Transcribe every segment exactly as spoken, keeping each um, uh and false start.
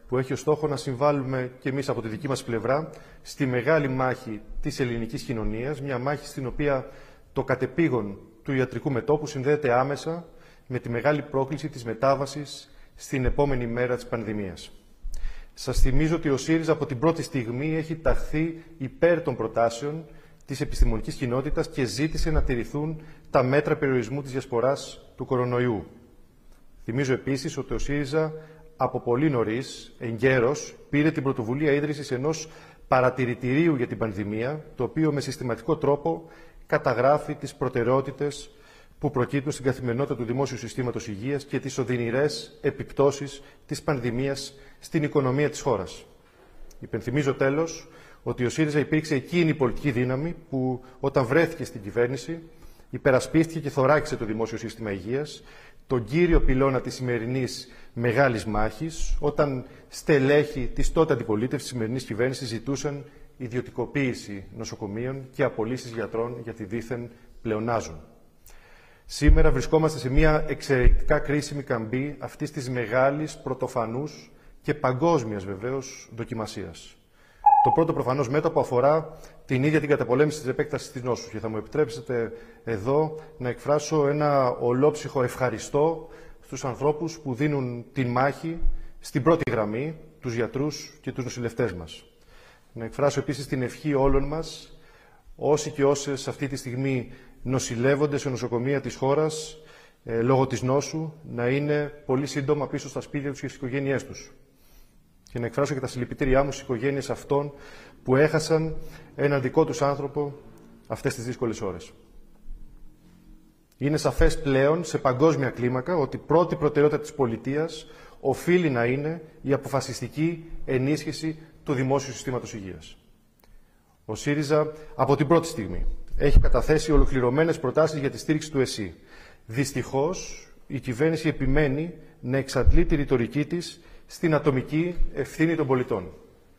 που έχει ως στόχο να συμβάλλουμε και εμείς από τη δική μας πλευρά στη μεγάλη μάχη της ελληνικής κοινωνίας, μια μάχη στην οποία το κατεπήγον του ιατρικού μετώπου συνδέεται άμεσα με τη μεγάλη πρόκληση της μετάβασης στην επόμενη μέρα της πανδημίας. Σας θυμίζω ότι ο ΣΥΡΙΖΑ από την πρώτη στιγμή έχει ταχθεί υπέρ των προτάσεων της επιστημονικής κοινότητας και ζήτησε να τηρηθούν τα μέτρα περιορισμού της διασποράς του κορονοϊού. Θυμίζω επίσης ότι ο ΣΥΡΙΖΑ από πολύ νωρίς, εγκαίρος, πήρε την πρωτοβουλία ίδρυσης ενός παρατηρητηρίου για την πανδημία, το οποίο με συστηματικό τρόπο καταγράφει τις προτεραιότητες που προκύπτουν στην καθημερινότητα του δημόσιου συστήματος υγείας και τις οδυνηρές επιπτώσεις της πανδημίας στην οικονομία της χώρας. Υπενθυμίζω τέλος ότι ο ΣΥΡΙΖΑ υπήρξε εκείνη η πολιτική δύναμη που όταν βρέθηκε στην κυβέρνηση υπερασπίστηκε και θωράκισε το δημόσιο σύστημα υγείας, τον κύριο πυλώνα της σημερινής μεγάλης μάχης, όταν στελέχη της τότε αντιπολίτευσης της σημερινής κυβέρνησης ζητούσαν ιδιωτικοποίηση νοσοκομείων και απολύσεις γιατρών γιατί δήθεν πλεονάζουν. Σήμερα βρισκόμαστε σε μια εξαιρετικά κρίσιμη καμπή αυτής της μεγάλης, πρωτοφανούς και παγκόσμιας βεβαίως δοκιμασίας. Το πρώτο προφανώς μέτωπο αφορά την ίδια την καταπολέμηση της επέκτασης της νόσου και θα μου επιτρέψετε εδώ να εκφράσω ένα ολόψυχο ευχαριστώ στους ανθρώπους που δίνουν την μάχη στην πρώτη γραμμή, τους γιατρούς και τους νοσηλευτές μας. Να εκφράσω επίσης την ευχή όλων μας, όσοι και όσες αυτή τη στιγμή νοσηλεύονται σε νοσοκομεία της χώρας ε, λόγω της νόσου, να είναι πολύ σύντομα πίσω στα σπίτια τους και στις οικογένειές τους. Και να εκφράσω και τα συλληπιτήριά μου στις οικογένειες αυτών που έχασαν έναν δικό τους άνθρωπο αυτές τις δύσκολες ώρες. Είναι σαφές πλέον σε παγκόσμια κλίμακα ότι πρώτη προτεραιότητα της πολιτείας οφείλει να είναι η αποφασιστική ενίσχυση του δημόσιου συστήματος υγείας. Ο ΣΥΡΙΖΑ από την πρώτη στιγμή έχει καταθέσει ολοκληρωμένες προτάσεις για τη στήριξη του ΕΣΥ. Δυστυχώς, η κυβέρνηση επιμένει να εξαντλεί τη ρητορική της στην ατομική ευθύνη των πολιτών.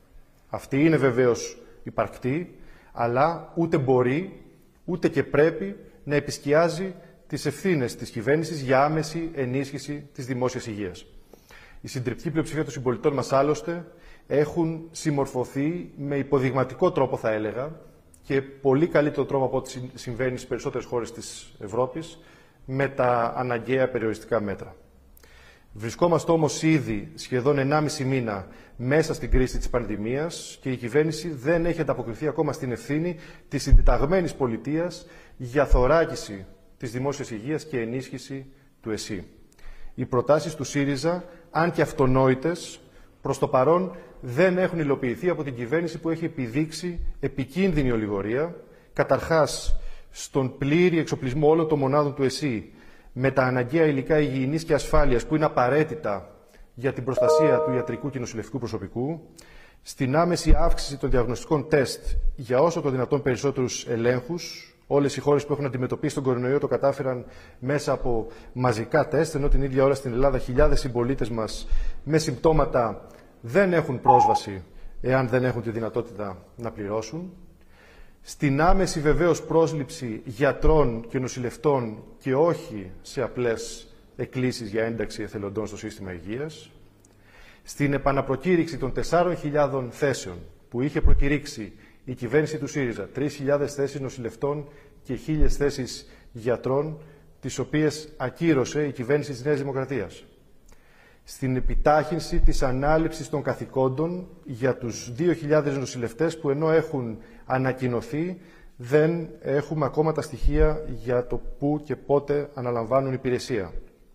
Αυτή είναι βεβαίως υπαρκτή, αλλά ούτε μπορεί, ούτε και πρέπει να επισκιάζει τις ευθύνες της κυβέρνησης για άμεση ενίσχυση της δημόσιας υγείας. Η συντριπτική πλειοψηφία των συμπολιτών μας άλλωστε έχουν συμμορφωθεί με υποδειγματικό τρόπο, θα έλεγα, και πολύ καλύτερο τρόπο από ό,τι συμβαίνει στις περισσότερες χώρες της Ευρώπης, με τα αναγκαία περιοριστικά μέτρα. Βρισκόμαστε όμως ήδη σχεδόν ενάμιση μήνα μέσα στην κρίση της πανδημίας και η κυβέρνηση δεν έχει ανταποκριθεί ακόμα στην ευθύνη της συντεταγμένης πολιτείας για θωράκιση της δημόσιας υγείας και ενίσχυση του ΕΣΥ. Οι προτάσεις του ΣΥΡΙΖΑ, αν και αυτονόητες, προς το παρόν δεν έχουν υλοποιηθεί από την κυβέρνηση που έχει επιδείξει επικίνδυνη ολιγορία, καταρχάς στον πλήρη εξοπλισμό όλων των μονάδων του ΕΣΥ, με τα αναγκαία υλικά υγιεινής και ασφάλειας που είναι απαραίτητα για την προστασία του ιατρικού και νοσηλευτικού προσωπικού, στην άμεση αύξηση των διαγνωστικών τεστ για όσο το δυνατόν περισσότερους ελέγχους. Όλες οι χώρες που έχουν αντιμετωπίσει τον κορονοϊό το κατάφεραν μέσα από μαζικά τεστ, ενώ την ίδια ώρα στην Ελλάδα χιλιάδες συμπολίτες μας με συμπτώματα δεν έχουν πρόσβαση εάν δεν έχουν τη δυνατότητα να πληρώσουν. Στην άμεση βεβαίως πρόσληψη γιατρών και νοσηλευτών και όχι σε απλές εκκλήσεις για ένταξη εθελοντών στο σύστημα υγείας. Στην επαναπροκήρυξη των τεσσάρων χιλιάδων θέσεων που είχε προκηρύξει η κυβέρνηση του ΣΥΡΙΖΑ, τρεις χιλιάδες θέσεις νοσηλευτών και χίλιες θέσεις γιατρών, τις οποίες ακύρωσε η κυβέρνηση της Νέας Δημοκρατίας. Στην επιτάχυνση της ανάληψης των καθηκόντων για τους δύο χιλιάδες νοσηλευτές που ενώ έχουν ανακοινωθεί δεν έχουμε ακόμα τα στοιχεία για το πού και πότε αναλαμβάνουν υπηρεσία.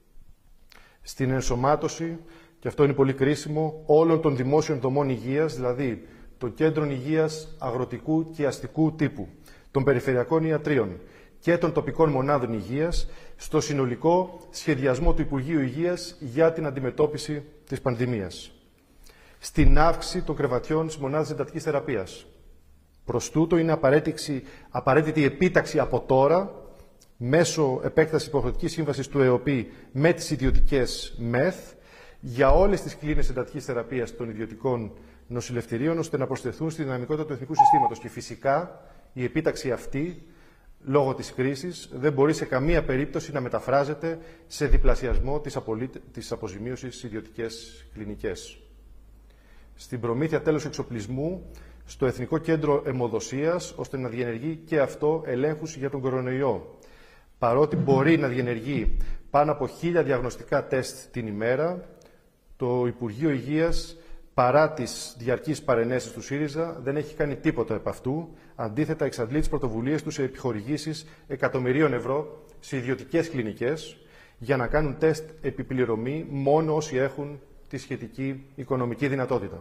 Στην ενσωμάτωση, και αυτό είναι πολύ κρίσιμο, όλων των δημόσιων δομών υγείας, δηλαδή των κέντρων υγείας αγροτικού και αστικού τύπου, των περιφερειακών ιατρίων και των τοπικών μονάδων υγείας στο συνολικό σχεδιασμό του Υπουργείου Υγείας για την αντιμετώπιση της πανδημίας. Στην αύξηση των κρεβατιών στις μονάδες εντατικής θεραπείας. Προς τούτο είναι απαραίτητη, απαραίτητη η επίταξη από τώρα, μέσω επέκτασης υποχρεωτικής σύμβασης του ΕΟΠΗ με τις ιδιωτικές ΜΕΘ, για όλες τις κλίνες εντατικής θεραπείας των ιδιωτικών νοσηλευτηρίων, ώστε να προσθεθούν στη δυναμικότητα του εθνικού συστήματος. Και φυσικά η επίταξη αυτή, λόγω της κρίσης, δεν μπορεί σε καμία περίπτωση να μεταφράζεται σε διπλασιασμό της, απολύτε... της αποζημίωσης στις ιδιωτικές κλινικές. στην προμήθεια τέλος εξοπλισμού στο Εθνικό Κέντρο Αιμοδοσίας, ώστε να διενεργεί και αυτό ελέγχους για τον κορονοϊό. Παρότι μπορεί να διενεργεί πάνω από χίλια διαγνωστικά τεστ την ημέρα, το Υπουργείο Υγείας, παρά τις διαρκείς παρενέσεις του ΣΥΡΙΖΑ, δεν έχει κάνει τίποτα επ' αυτού. Αντίθετα, εξαντλεί τις πρωτοβουλίες του σε επιχορηγήσεις εκατομμυρίων ευρώ σε ιδιωτικές κλινικές για να κάνουν τεστ επιπληρωμή μόνο όσοι έχουν τη σχετική οικονομική δυνατότητα.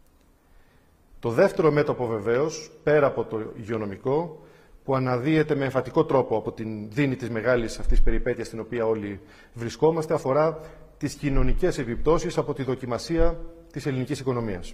Το δεύτερο μέτωπο, βεβαίως, πέρα από το υγειονομικό, που αναδύεται με εμφατικό τρόπο από την δίνη της μεγάλης αυτής περιπέτειας στην οποία όλοι βρισκόμαστε, αφορά τις κοινωνικές επιπτώσεις από τη δοκιμασία της ελληνικής οικονομίας.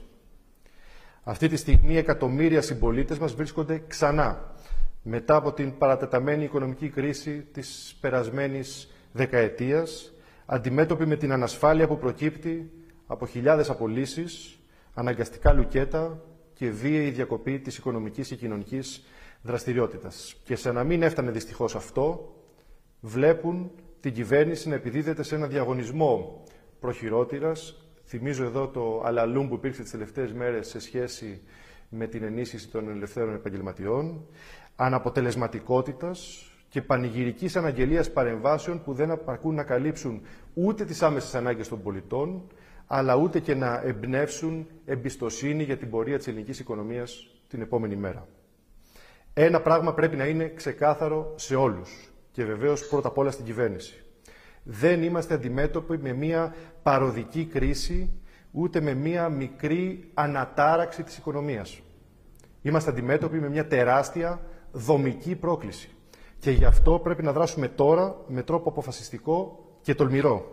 Αυτή τη στιγμή εκατομμύρια συμπολίτες μας βρίσκονται ξανά μετά από την παρατεταμένη οικονομική κρίση της περασμένης δεκαετίας, αντιμέτωποι με την ανασφάλεια που προκύπτει από χιλιάδες απολύσεις, αναγκαστικά λουκέτα και βίαιη διακοπή της οικονομικής και κοινωνικής δραστηριότητας. Και σαν να μην έφτανε δυστυχώς αυτό, βλέπουν την κυβέρνηση να επιδίδεται σε ένα διαγωνισμό προχειρότητας. Θυμίζω εδώ το αλαλούμ που υπήρξε τις τελευταίες μέρες σε σχέση με την ενίσχυση των ελευθέρων επαγγελματιών, αναποτελεσματικότητας και πανηγυρικής αναγγελίας παρεμβάσεων που δεν απαρκούν να καλύψουν ούτε τις άμεσες ανάγκες των πολιτών, αλλά ούτε και να εμπνεύσουν εμπιστοσύνη για την πορεία της ελληνικής οικονομίας την επόμενη μέρα. Ένα πράγμα πρέπει να είναι ξεκάθαρο σε όλους και βεβαίως πρώτα απ' όλα στην κυβέρνηση. Δεν είμαστε αντιμέτωποι με μία παροδική κρίση, ούτε με μία μικρή ανατάραξη της οικονομίας. Είμαστε αντιμέτωποι με μία τεράστια δομική πρόκληση. Και γι' αυτό πρέπει να δράσουμε τώρα με τρόπο αποφασιστικό και τολμηρό.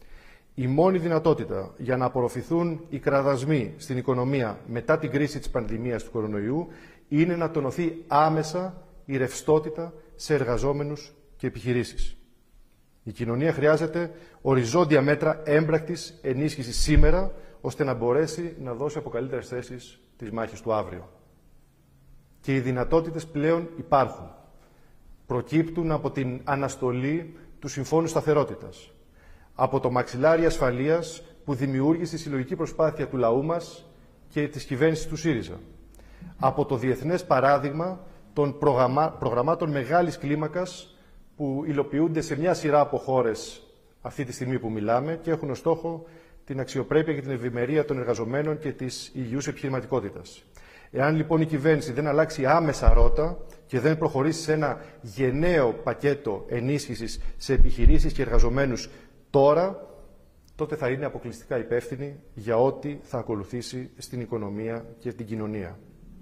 Η μόνη δυνατότητα για να απορροφηθούν οι κραδασμοί στην οικονομία μετά την κρίση της πανδημίας του κορονοϊού είναι να τονωθεί άμεσα η ρευστότητα σε εργαζόμενους και επιχειρήσεις. Η κοινωνία χρειάζεται οριζόντια μέτρα έμπρακτης ενίσχυσης σήμερα, ώστε να μπορέσει να δώσει από καλύτερες θέσεις τις μάχες του αύριο. Και οι δυνατότητες πλέον υπάρχουν. Προκύπτουν από την αναστολή του Συμφώνου Σταθερότητας, από το μαξιλάρι ασφαλείας που δημιούργησε η συλλογική προσπάθεια του λαού μας και της κυβέρνησης του ΣΥΡΙΖΑ, από το διεθνές παράδειγμα των προγραμμά... προγραμμάτων μεγάλης κλίμακας που υλοποιούνται σε μια σειρά από χώρες αυτή τη στιγμή που μιλάμε και έχουν ως στόχο την αξιοπρέπεια και την ευημερία των εργαζομένων και της υγιούς επιχειρηματικότητας. Εάν λοιπόν η κυβέρνηση δεν αλλάξει άμεσα ρότα και δεν προχωρήσει σε ένα γενναίο πακέτο ενίσχυσης σε επιχειρήσεις και εργαζομένους τώρα, τότε θα είναι αποκλειστικά υπεύθυνη για ό,τι θα ακολουθήσει στην οικονομία και την κοινωνία.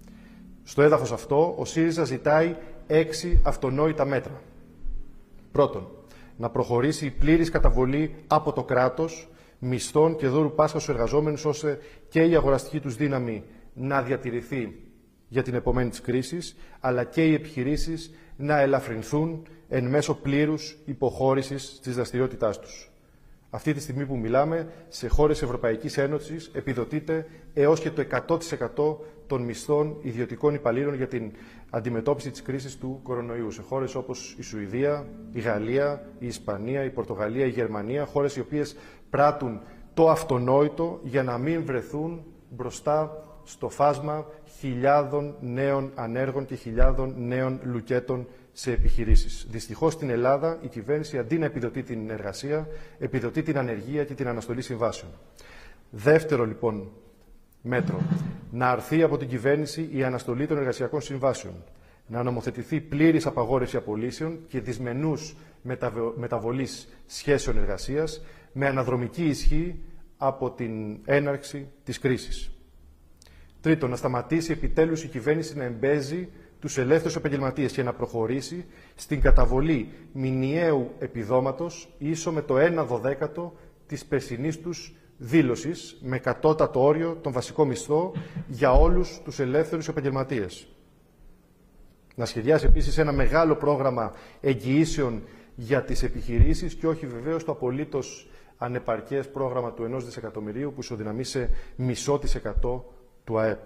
Στο έδαφος αυτό, ο ΣΥΡΙΖΑ ζητάει έξι αυτονόητα μέτρα. Πρώτον, να προχωρήσει η πλήρης καταβολή από το κράτος μισθών και δώρου Πάσχα στους εργαζόμενους, ώστε και η αγοραστική τους δύναμη να διατηρηθεί για την επομένη της κρίσης, αλλά και οι επιχειρήσεις να ελαφρυνθούν εν μέσω πλήρους υποχώρησης της δραστηριότητάς τους. Αυτή τη στιγμή που μιλάμε, σε χώρες Ευρωπαϊκής Ένωσης επιδοτείται έως και το εκατό τοις εκατό των μισθών ιδιωτικών υπαλλήλων για την αντιμετώπιση της κρίσης του κορονοϊού. Σε χώρες όπως η Σουηδία, η Γαλλία, η Ισπανία, η Πορτογαλία, η Γερμανία, χώρες οι οποίες πράττουν το αυτονόητο για να μην βρεθούν μπροστά στο φάσμα χιλιάδων νέων ανέργων και χιλιάδων νέων λουκέτων σε επιχειρήσεις. Δυστυχώς στην Ελλάδα η κυβέρνηση αντί να επιδοτεί την εργασία, επιδοτεί την ανεργία και την αναστολή συμβάσεων. Δεύτερο λοιπόν μέτρο, να αρθεί από την κυβέρνηση η αναστολή των εργασιακών συμβάσεων. Να νομοθετηθεί πλήρης απαγόρευση απολύσεων και δυσμενούς μεταβολής σχέσεων εργασίας με αναδρομική ισχύ από την έναρξη της κρίσης. Τρίτον, να σταματήσει επιτέλους η κυβέρνηση να εμπέζει τους ελεύθερους επαγγελματίες και να προχωρήσει στην καταβολή μηνιαίου επιδόματος ίσο με το ένα δωδέκατο της περσινής τους δήλωσης με κατώτατο όριο τον βασικό μισθό για όλους τους ελεύθερους επαγγελματίες. Να σχεδιάσει επίσης ένα μεγάλο πρόγραμμα εγγυήσεων για τις επιχειρήσεις και όχι βεβαίως το απολύτως ανεπαρκές πρόγραμμα του ενός δισεκατομμυρίου που ισοδυναμεί σε μισό της εκατό του ΑΕΠ.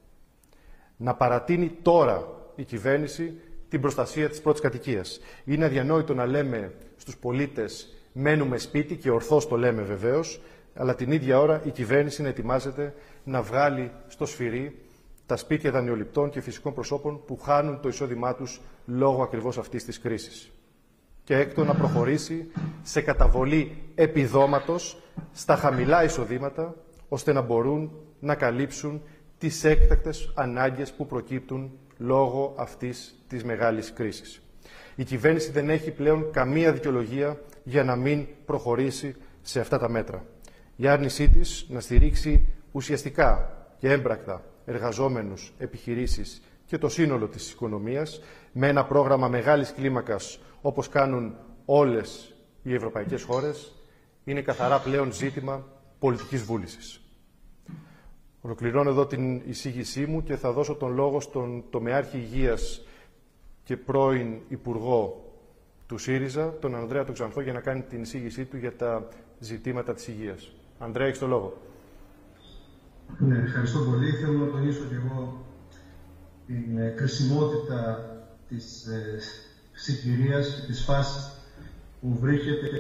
Να παρατείνει τώρα η κυβέρνηση την προστασία της πρώτης κατοικίας. Είναι αδιανόητο να λέμε στους πολίτες μένουμε σπίτι και ορθώς το λέμε βεβαίως, αλλά την ίδια ώρα η κυβέρνηση να ετοιμάζεται να βγάλει στο σφυρί τα σπίτια δανειοληπτών και φυσικών προσώπων που χάνουν το εισόδημά τους λόγω ακριβώς αυτής της κρίσης. Και έκτο, να προχωρήσει σε καταβολή επιδόματος στα χαμηλά εισοδήματα, ώστε να μπορούν να καλύψουν τις έκτακτες ανάγκες που προκύπτουν λόγω αυτής της μεγάλης κρίσης. Η κυβέρνηση δεν έχει πλέον καμία δικαιολογία για να μην προχωρήσει σε αυτά τα μέτρα. Η άρνησή της να στηρίξει ουσιαστικά και έμπρακτα εργαζόμενους, επιχειρήσεις και το σύνολο της οικονομίας με ένα πρόγραμμα μεγάλης κλίμακας όπως κάνουν όλες οι ευρωπαϊκές χώρες είναι καθαρά πλέον ζήτημα πολιτικής βούλησης. Ολοκληρώνω εδώ την εισήγησή μου και θα δώσω τον λόγο στον τομεάρχη υγείας και πρώην Υπουργό του ΣΥΡΙΖΑ, τον Ανδρέα τον Ξανθό, για να κάνει την εισήγησή του για τα ζητήματα της υγείας. Ανδρέα, έχεις το λόγο. Ναι, ευχαριστώ πολύ. Θέλω να τονίσω και εγώ την ε, κρισιμότητα της ε, συγκυρίας και της φάσης που βρίσκεται